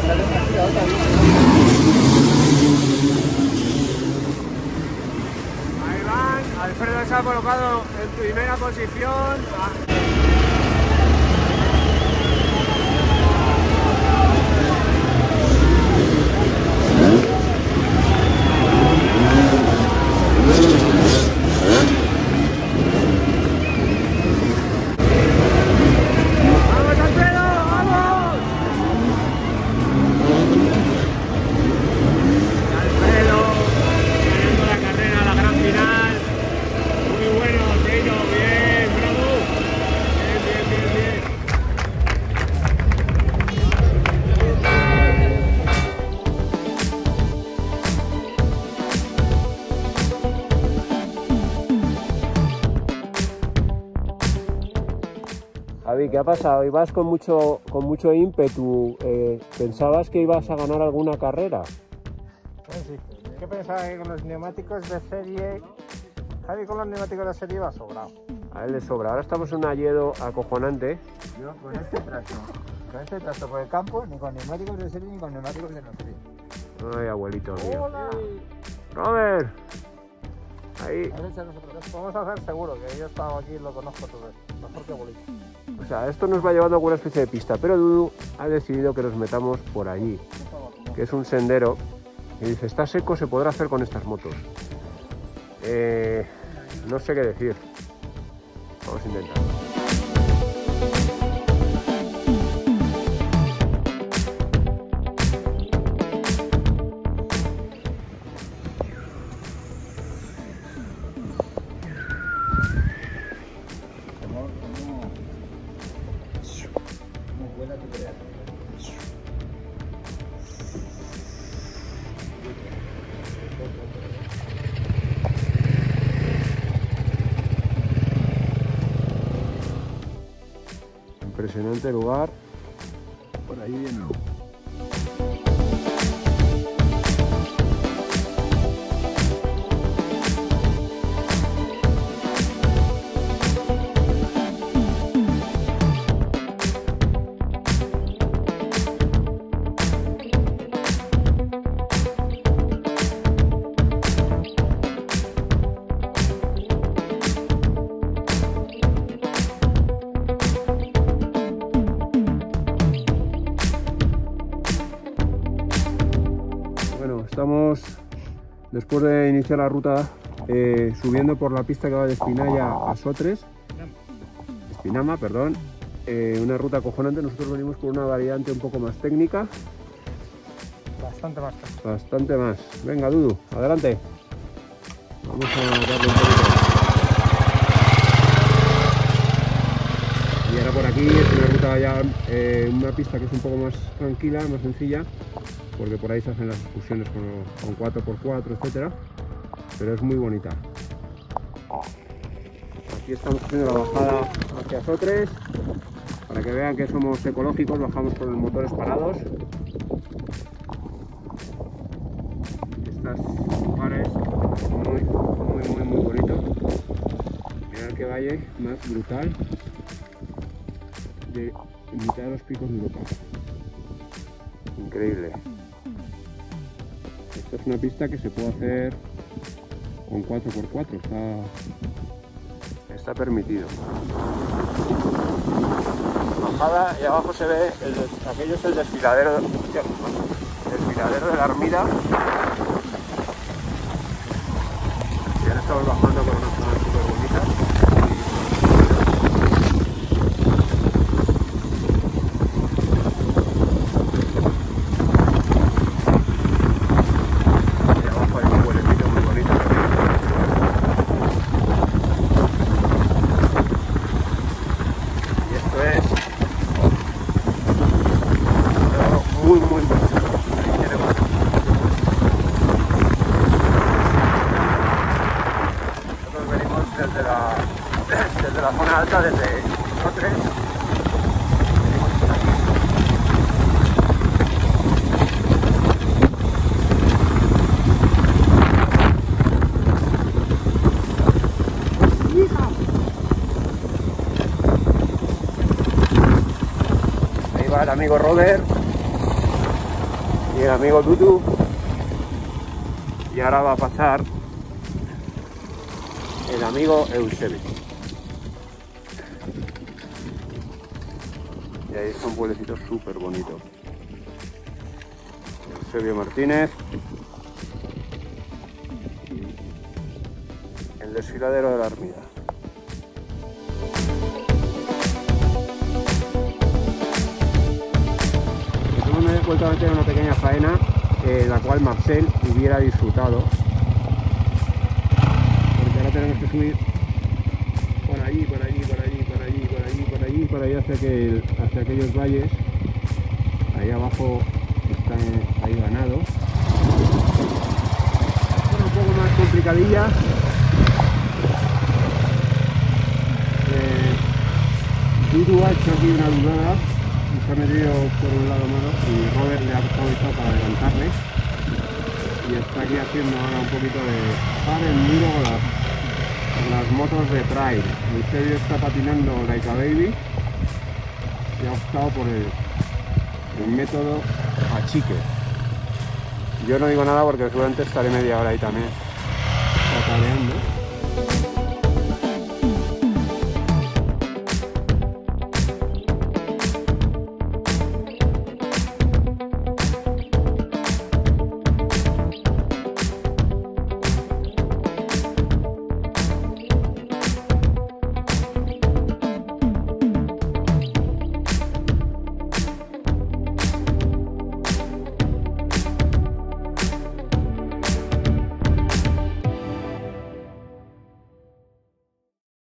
Ahí van, Alfredo se ha colocado en primera posición. Javi, ¿qué ha pasado? Ibas con mucho ímpetu. ¿Pensabas que ibas a ganar alguna carrera? Pues sí. ¿Qué pensaba? Que con los neumáticos de serie... Javi con los neumáticos de serie iba sobrado. A él le sobra. Ahora estamos en un Alledo acojonante. Yo con este trasto por el campo, ni con neumáticos de serie ni con neumáticos de no serie. Ay, abuelito mío. ¡Hola! ¡Robert! Ahí. Vamos a hacer seguro, que yo he estado aquí y lo conozco todo. Mejor que bolito. O sea, esto nos va llevando a alguna especie de pista, pero Dudu ha decidido que nos metamos por allí, que es un sendero, y dice, está seco, se podrá hacer con estas motos. No sé qué decir. Vamos a intentar. Impresionante lugar. Por ahí viene. Estamos, después de iniciar la ruta, subiendo por la pista que va de Espinalla a Sotres, Espinama, perdón, una ruta acojonante. Nosotros venimos con una variante un poco más técnica. Bastante más. Bastante más. Venga, Dudu, adelante. Vamos a darle un poquito. Y ahora por aquí es una ruta ya, una pista que es un poco más tranquila, más sencilla, porque por ahí se hacen las excursiones con 4x4, etcétera, pero es muy bonita. Aquí estamos haciendo la bajada hacia Sotres, para que vean que somos ecológicos, bajamos con los motores parados. Estas pares muy bonitos. Mirad qué valle más brutal de mitad de los picos de Europa. Increíble. Esta es una pista que se puede hacer con 4x4, está permitido. Bajada y abajo se ve, aquello es el desfiladero de la Armida. Y ahora estamos bajando por unas zonas súper bonitas. Desde la zona alta, desde Sotres. Ahí va el amigo Robert. y el amigo Tutu. Y ahora va a pasar el amigo Eusebio. Y ahí está un pueblecito súper bonito. Eusebio Martínez. El desfiladero de la Armida. Hemos vuelto a meter una pequeña faena, la cual Marcel hubiera disfrutado. Porque ahora tenemos que subir por allí, por allí, por allí, por allí, por allí, por allí, por allí hacia aquellos valles. Ahí abajo está ahí ganado. Bueno, un poco más complicadilla. Dudu ha hecho aquí una dudada y se ha metido por un lado malo y Robert le ha aprovechado para adelantarle y está aquí haciendo ahora un poquito de par enduro con las motos de trail. Eusebio está patinando Like a Baby y ha optado por el método achique. Yo no digo nada porque seguramente estaré media hora ahí también pataleando.